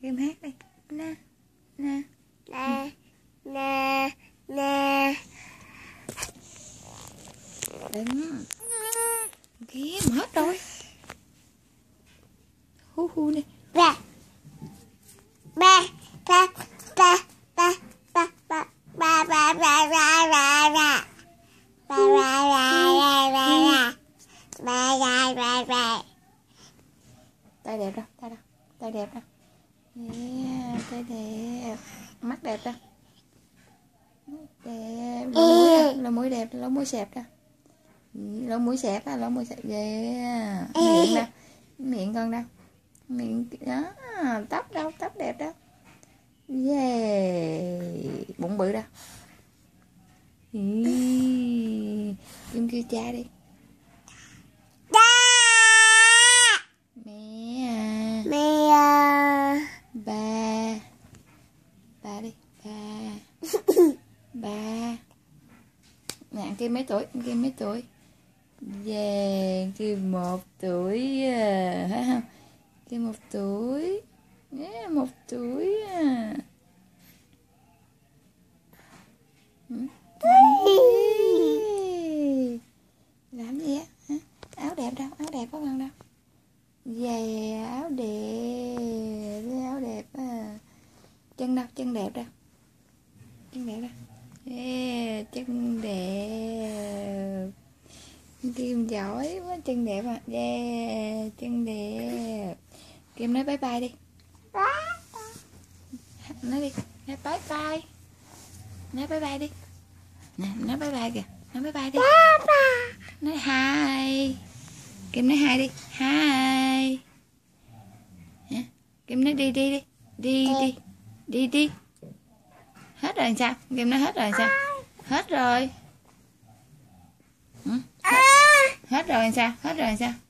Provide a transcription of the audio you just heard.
Kim hát đi. Nè nè nè nè nè. Đừng. Kim hết rồi. Hu hu đi. Ba ba ba ba ba ba ba ba ba ba ba ba ba ba. Tay đẹp đâu, tay đâu, tay đẹp đâu. Yeah, tay đẹp, mắt đẹp đâu. Đẹp, lỗ mũi đẹp, lỗ mũi xẹp đâu. Lỗ mũi xẹp á, lỗ mũi xẹp. Yeah. Miệng đâu, miệng con đâu, miệng đó, tóc đâu, tóc đẹp đâu. Yeah, bụng bự đâu. Kim kêu cha đi. Ba đi, ba. Nè, Kim mấy tuổi? Kim mấy tuổi? Yeah, Kim 1 tuổi à, thấy không? Kim 1 tuổi. Yeah, 1 tuổi à. Làm gì á? Áo đẹp đâu? Áo đẹp có con đâu? Yeah, áo đẹp, áo đẹp à. Chân đâu? Chân đẹp đâu? Chân đẹp đâu? Yeah, chân đẹp. Kim giỏi quá, chân đẹp à. Yeah, chân đẹp. Kim nói bye bye đi. Nói đi, nói bye bye. Nói bye bye đi. Nè, nói bye bye kìa. Nói bye bye đi. Nói hi. Kim nói hi đi. Hi. Kim nói đi đi đi. Đi đi. Đi đi. Hết rồi sao? Kim nói hết rồi sao? Hết rồi. Hết rồi sao? Hết rồi sao?